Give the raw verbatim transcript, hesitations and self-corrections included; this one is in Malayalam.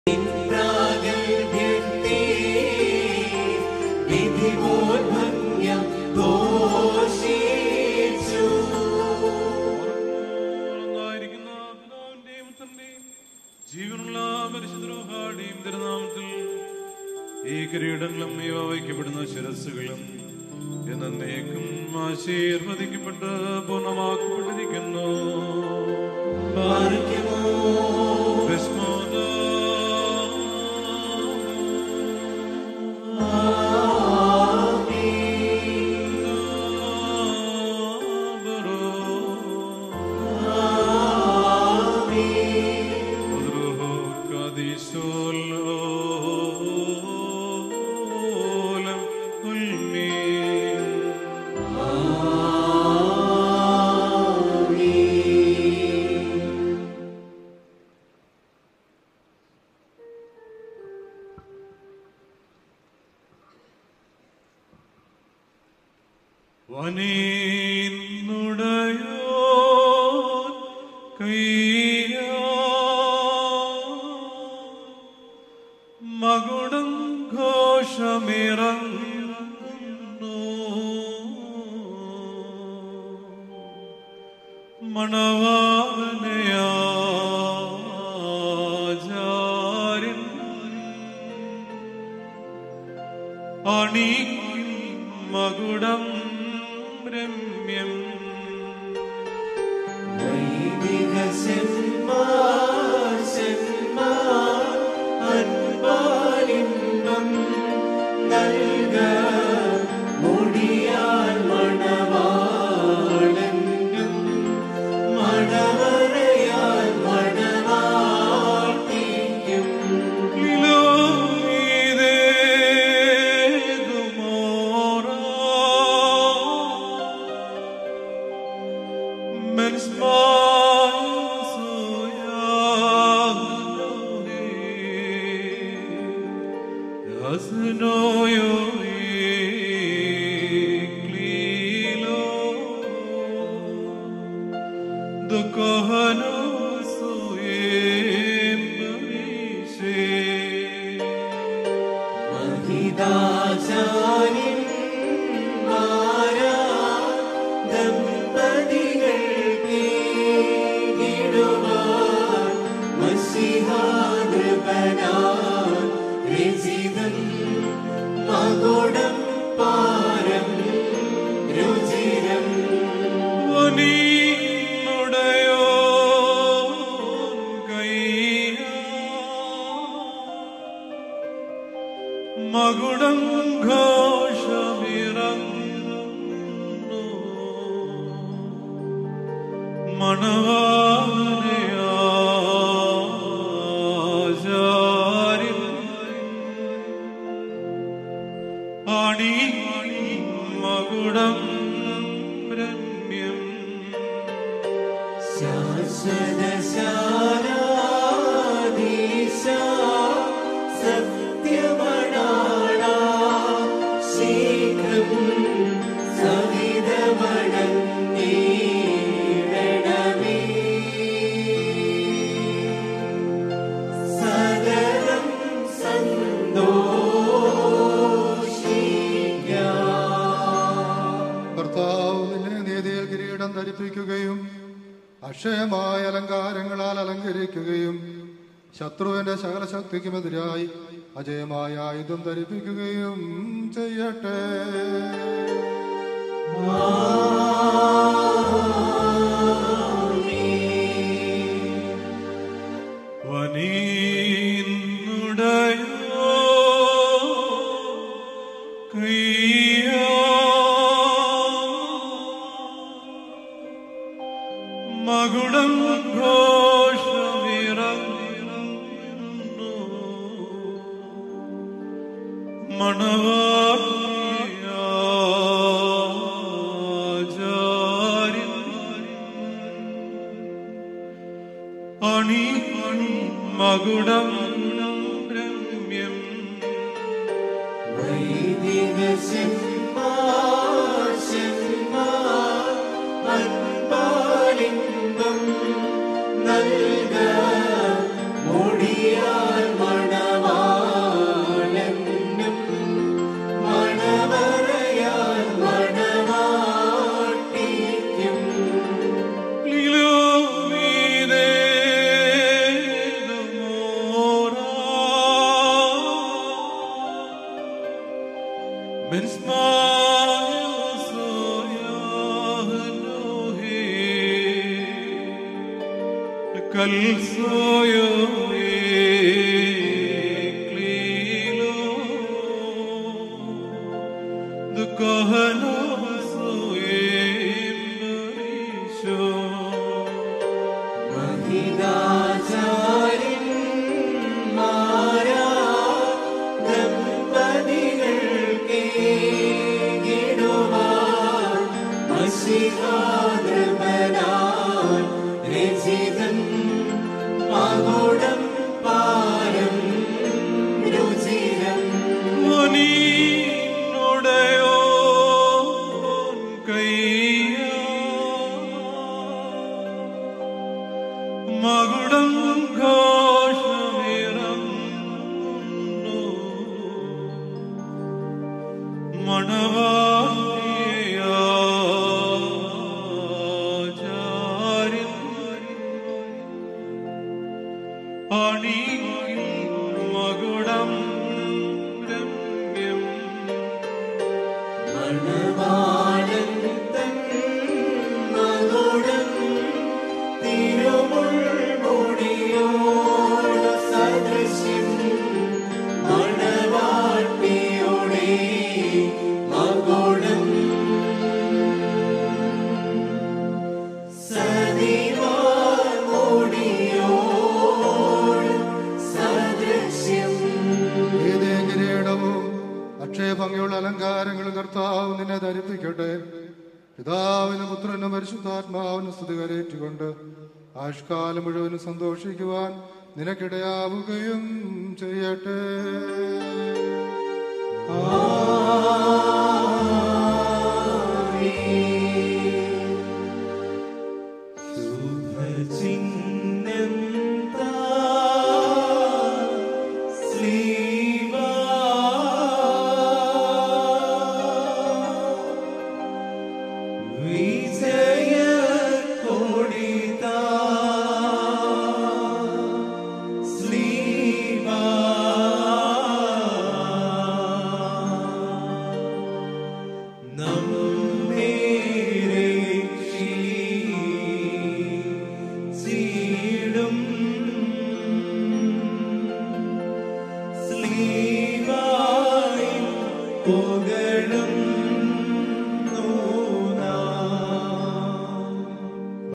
ജീവനുള്ള പരിശുദ്ധരുഹാടിയും തിരുനാമത്തിൽ ഈ കിരീടങ്ങളും ഇവ വയ്ക്കപ്പെടുന്ന ശിരസ്സുകളും എന്നേക്കും ആശീർവദിക്കപ്പെട്ട് പൂർണ്ണമാക്കപ്പെട്ടിരിക്കുന്നു. മകുടം ഘോഷമിറങ്ങുന്നു, മണവാളനെയാചാര്യൻ അണിക്കും മകുടം രമ്യം. മകുടം ഘോഷമിറങ്ങുന്നു, മണവാളനെയാചാര്യൻ അണിക്കും മകുടം രമ്യം. ധരിപ്പിക്കുകയും അക്ഷയമായ അലങ്കാരങ്ങളാൽ അലങ്കരിക്കുകയും ശത്രുവിന്റെ സകല ശക്തിക്കുമെതിരായി അജയമായ ആയുധം ധരിപ്പിക്കുകയും ചെയ്യട്ടെ. മകുടം ഘോഷമിറങ്ങുന്നു, മണവാളനെയാചാര്യൻ അണിക്കും മകുടം രമ്യം. നൽക മുടിയാൽ soyo eklilo the kohano soye marisho महिदाचारिन मारा दंपतिകൾക്ക് ഗിടുവാൻ മസിഹാദ്രമനാൻ രചിതൻ മകുടം പാരം രുചിരം മുനിന്നുടയോ കൈയ മകുടം ഘോഷമിറങ്ങുന്നു മണവാട്ടിയാചാര്യൻ അണിയും മകുടം രമ്യം മണവാളൻ തൻ മകുടം തിരുമുൾമുടിയോട് സദൃശ്യം മണവാട്ടിയുടെ മകുടം സതിവാർ മുടിയോട് സദൃശ്യം ഏതേ കിരീടവും അക്ഷയഭംഗിയുള്ള അലങ്കാരങ്ങളും കർത്താവ് നിന്നെ ധരിപ്പിക്കട്ടെ. പിതാവിനും പുത്രനും പരിശുദ്ധാത്മാവിനും സ്തുതി കരേറ്റുകൊണ്ട് ആയുഷ്കാലം മുഴുവനും സന്തോഷിക്കുവാൻ നിനക്കിടയാവുകയും ചെയ്യട്ടെ. ശുഭചിഹ്നം താ ശ്രീവാ വിജയക്കൊടിതാ ശ്രീവാ നമ്മെ രക്ഷിച്ചിടും ശ്രീവായി പുകഴും